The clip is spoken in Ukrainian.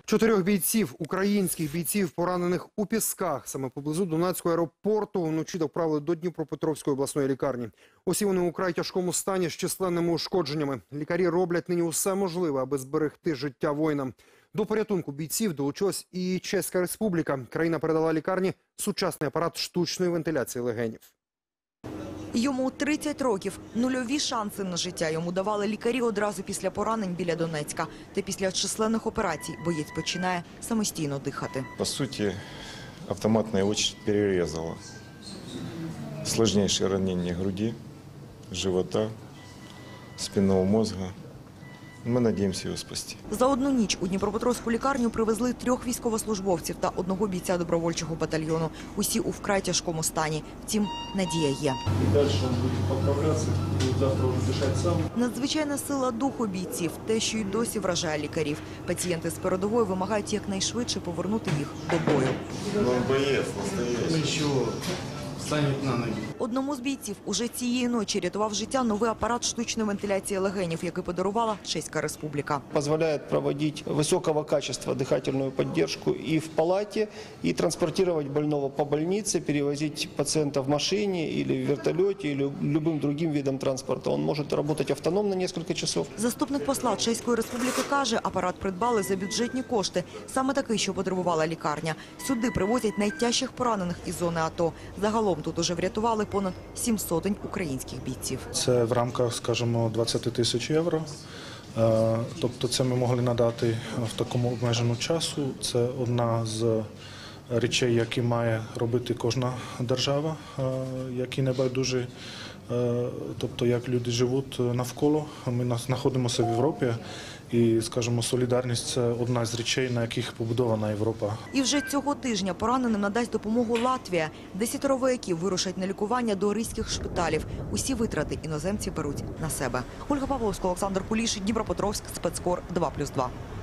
4 бійців, українських бійців, поранених у Пісках, саме поблизу Донецького аеропорту, вночі доправили до Дніпропетровської обласної лікарні. Усі вони у вкрай тяжкому стані з численними ушкодженнями. Лікарі роблять нині усе можливе, аби зберегти життя воїнам. До порятунку бійців долучилась і Чеська Республіка. Країна передала лікарні сучасний апарат штучної вентиляції легенів. Йому 30 років. Нульові шанси на життя йому давали лікарі одразу після поранень біля Донецька. Та після численних операцій боєць починає самостійно дихати. По суті, автоматная очередь перерезала. Сложнейшее ранение груди, живота, спинного мозга. Ми надіємося його спасти. За одну ніч у Дніпропетровську лікарню привезли 3 військовослужбовців та 1 бійця добровольчого батальйону. Усі у вкрай тяжкому стані. Втім, надія є. І далі він буде поправлятися, буде завтра вже дихати сам. Надзвичайна сила духу бійців – те, що й досі вражає лікарів. Пацієнти з передової вимагають якнайшвидше повернути їх до бою. Ну, боєць, настоящий. Нічого, стануть на ноги. Одному з бійців уже цієї ночі рятував життя новий апарат штучної вентиляції легенів, який подарувала Чеська Республіка. Позволяет проводить высокого качества дыхательную поддержку и в палате, и транспортировать больного по больнице, перевозить пациента в машине или в вертолете, или любым другим видом транспорта. Он может работать автономно несколько часов. Заступник посла Чеської Республіки каже, апарат придбали за бюджетні кошти. Саме такий, що потребувала лікарня. Сюди привозять найтяжчих поранених із зони АТО. Загалом тут уже врятували понад 700 українських бійців. Це в рамках, скажімо, 20 тисяч євро. Тобто це ми могли надати в такому обмеженому часу. Це одна з речей, які має робити кожна держава, які небайдужі. Тобто, як люди живуть навколо. Ми знаходимося в Європі. І, скажімо, солідарність – це одна з речей, на яких побудована Європа. І вже цього тижня пораненим надасть допомогу Латвія. 10 вояків вирушать на лікування до ризьких шпиталів. Усі витрати іноземці беруть на себе. Ольга Павловська, Олександр Куліш, Дніпропетровськ, Спецкор 2+2.